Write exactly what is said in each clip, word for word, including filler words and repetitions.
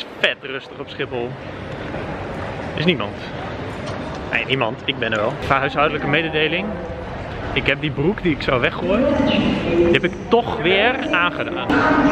is vet rustig op Schiphol. Er is niemand. Nee, niemand. Ik ben er wel. Huishoudelijke mededeling. Ik heb die broek die ik zou weggooien, die heb ik toch weer aangedaan.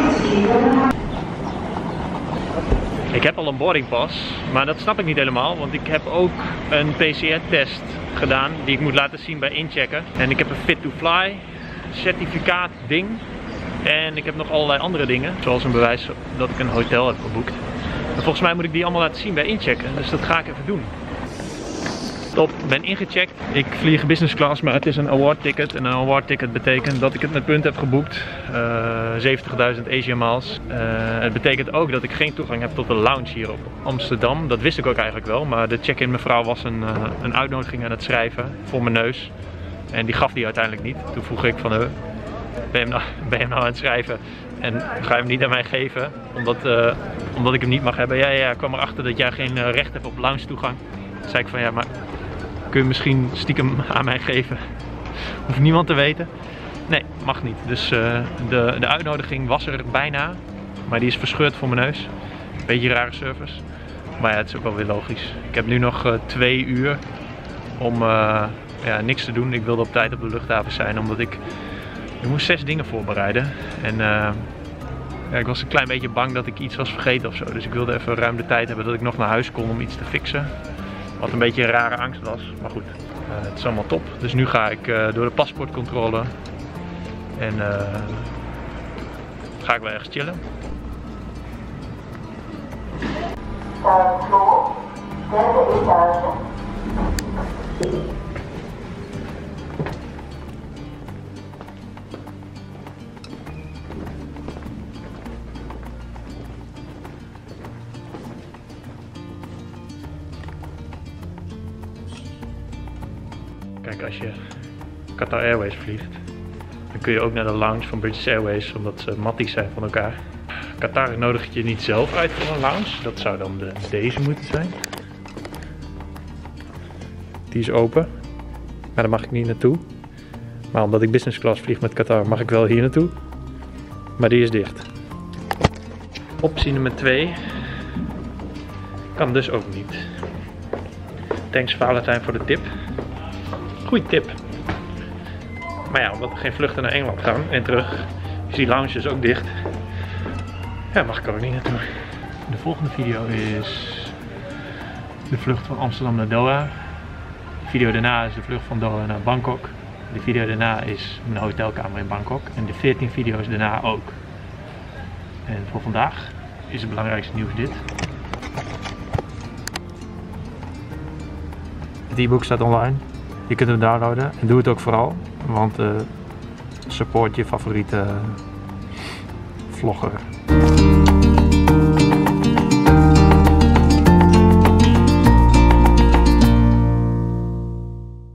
Ik heb al een boardingpas, maar dat snap ik niet helemaal, want ik heb ook een P C R-test gedaan die ik moet laten zien bij inchecken. En ik heb een Fit to Fly certificaat ding. En ik heb nog allerlei andere dingen, zoals een bewijs dat ik een hotel heb geboekt. En volgens mij moet ik die allemaal laten zien bij inchecken, dus dat ga ik even doen. Top, ben ingecheckt. Ik vlieg business class, maar het is een award ticket. En een award ticket betekent dat ik het met punten heb geboekt. Uh, zeventigduizend Asia Miles. Uh, het betekent ook dat ik geen toegang heb tot de lounge hier op Amsterdam. Dat wist ik ook eigenlijk wel, maar de check-in mevrouw was een, uh, een uitnodiging aan het schrijven voor mijn neus. En die gaf die uiteindelijk niet. Toen vroeg ik van, uh, ben je hem nou, ben je hem nou aan het schrijven? En ga je hem niet aan mij geven, omdat, uh, omdat ik hem niet mag hebben? Ja, ja, ik kwam erachter dat jij geen uh, recht hebt op lounge toegang. Toen zei ik van, ja, maar kun je misschien stiekem aan mij geven? Hoeft niemand te weten. Nee, mag niet. Dus uh, de, de uitnodiging was er bijna. Maar die is verscheurd voor mijn neus. Beetje rare service. Maar ja, het is ook wel weer logisch. Ik heb nu nog uh, twee uur om uh, ja, niks te doen. Ik wilde op tijd op de luchthaven zijn. Omdat ik... Ik moest zes dingen voorbereiden. En uh, ja, ik was een klein beetje bang dat ik iets was vergeten of zo. Dus ik wilde even ruim de tijd hebben dat ik nog naar huis kon om iets te fixen. Wat een beetje een rare angst was, maar goed, uh, het is allemaal top. Dus nu ga ik uh, door de paspoortcontrole en uh, ga ik wel ergens chillen. Kijk, als je Qatar Airways vliegt, dan kun je ook naar de lounge van British Airways, omdat ze matties zijn van elkaar. Qatar nodigt je niet zelf uit voor een lounge, dat zou dan de, deze moeten zijn. Die is open, maar daar mag ik niet naartoe. Maar omdat ik business class vlieg met Qatar, mag ik wel hier naartoe. Maar die is dicht. Optie nummer twee kan dus ook niet. Thanks Valentijn voor de tip. Goeie tip. Maar ja, omdat er geen vluchten naar Engeland gaan en terug, is die lounge dus ook dicht. Ja, mag ik er ook niet naartoe. De volgende video is de vlucht van Amsterdam naar Doha. De video daarna is de vlucht van Doha naar Bangkok. De video daarna is mijn hotelkamer in Bangkok. En de veertien video's daarna ook. En voor vandaag is het belangrijkste nieuws dit. Het e-book staat online. Je kunt hem downloaden en doe het ook vooral, want uh, support je favoriete vlogger.